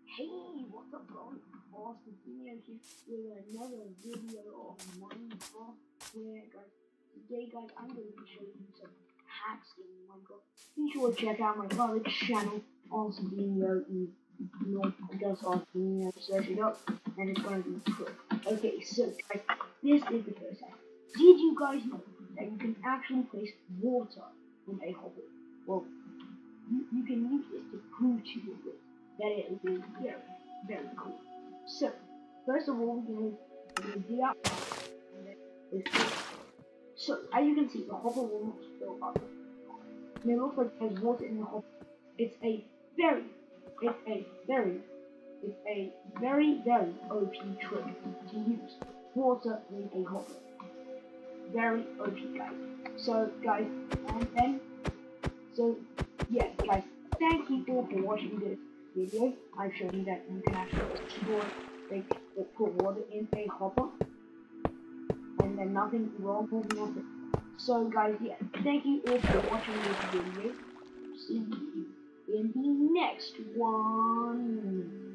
Hey, what's up, bro? Austin here with another video of Minecraft. Where, guys, today, guys, I'm going to be showing you some hacks in Minecraft. Be sure to check out my other channel, Austin Video. Just Austin Video, search it up, and it's going to be cool. Okay, so, guys, this is the first hack. Did you guys know that you can actually place water in a hopper? Well, you can use this to prove to your list that it is very, very cool. So, first of all, we can use the outline, and then this. So, as you can see, the hopper will not fill up. And it looks like there's water in the hopper. It's a very, very OP trick to use water in a hopper. Very OP, guys. So, guys, and then, so, yeah, guys, thank you for watching this video. I've shown you that you can actually put water in a hopper, and then nothing wrong with nothing. So, guys, yeah, thank you all for watching this video. See you in the next one.